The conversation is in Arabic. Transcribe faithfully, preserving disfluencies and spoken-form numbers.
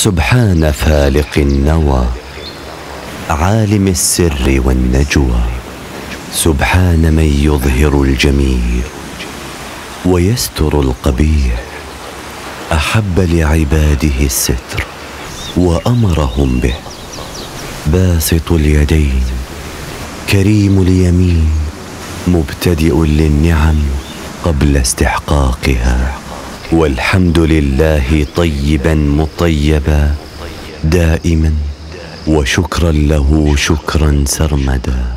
سبحان فالق النوى عالم السر والنجوى. سبحان من يظهر الجميل ويستر القبيح. أحب لعباده الستر وأمرهم به. باسط اليدين كريم اليمين مبتدئ للنعم قبل استحقاقها. والحمد لله طيبا مطيبا دائما وشكرا له شكرا سرمدا.